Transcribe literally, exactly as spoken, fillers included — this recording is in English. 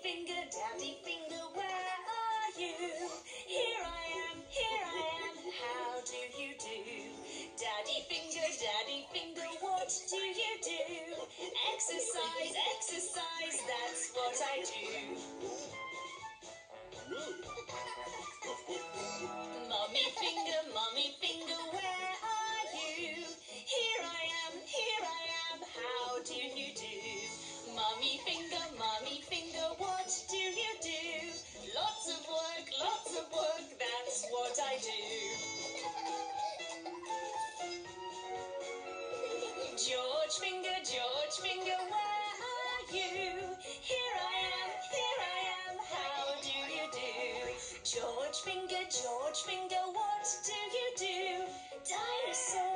Finger, Daddy Finger, where are you? Here I am, here I am, how do you do? Daddy Finger, Daddy Finger, what do you do? Exercise, exercise, that's what I do. Mummy Finger, Mummy Finger, where are you? Here I am, here I am, how do you do? Mummy Finger, Mummy Finger, what do you do? Lots of work, lots of work, that's what I do. George Finger, George Finger, where are you? Here I am, here I am, how do you do? George Finger, George Finger, what do you do? Dinosaur.